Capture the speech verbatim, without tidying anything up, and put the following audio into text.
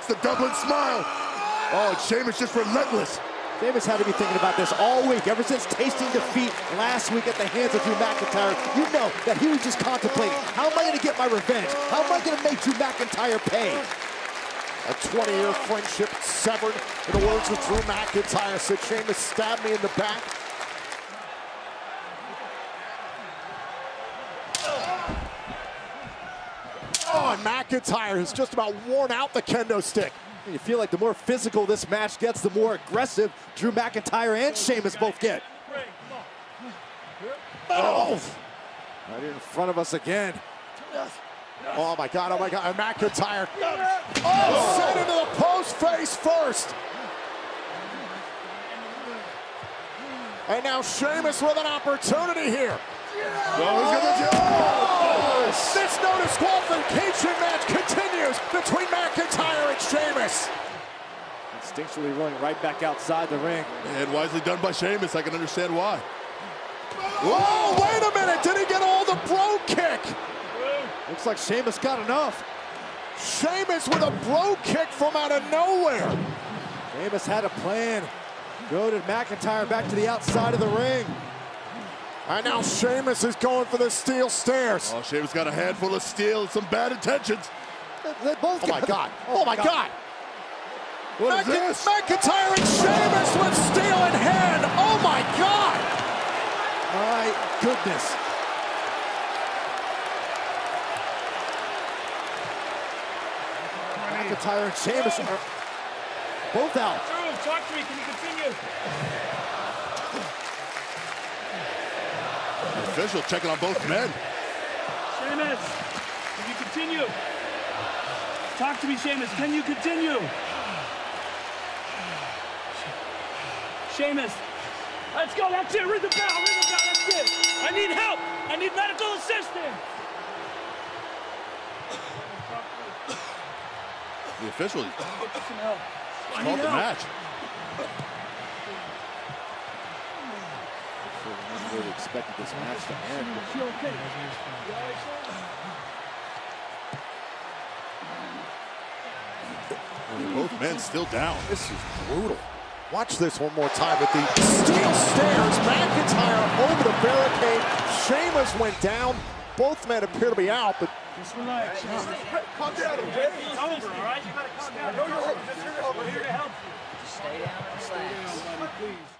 It's the Dublin smile. Oh, and Sheamus just relentless. Sheamus had to be thinking about this all week, ever since tasting defeat last week at the hands of Drew McIntyre. You know that he was just contemplating, how am I going to get my revenge? How am I going to make Drew McIntyre pay? A twenty-year friendship severed. In the words of Drew McIntyre, said Sheamus stabbed me in the back. Oh, and McIntyre has just about worn out the kendo stick. You feel like the more physical this match gets, the more aggressive Drew McIntyre and Sheamus both get. Oh! Right in front of us again. Oh my God, oh my God, and McIntyre. Oh, sent into the post face first. And now Sheamus with an opportunity here. Oh, he's gonna do oh, this no disqualification match continues between McIntyre and Sheamus. Instinctually running right back outside the ring. And wisely done by Sheamus. I can understand why. Oh, wait a minute. Did he get all the bro kick? Looks like Sheamus got enough. Sheamus with a bro kick from out of nowhere. Sheamus had a plan. Goaded McIntyre back to the outside of the ring. And now Sheamus is going for the steel stairs. Oh, Sheamus got a handful of steel and some bad intentions. They both oh my God. Oh, oh my God. God. What Mc is this? McIntyre and Sheamus with steel in hand. Oh my God. My goodness. McIntyre and Sheamus are both out. Drew, talk to me. Can you continue? The official checking on both men. Sheamus, can you continue? Talk to me, Sheamus. Can you continue? Sheamus, let's go. That's it. Ring the bell. Ring the bell. That's it. I need help. I need medical assistance. The official Get you some help. I called need the help. match. I really expected this match to end. You okay? Both men still down. This is brutal. Watch this one more time at the steel stairs. McIntyre over the barricade. Sheamus went down. Both men appear to be out, but Just relax. Calm down, okay? It's over, all right? You gotta calm down. I know you're over. Just here to help you. Just stay down and relax. Please.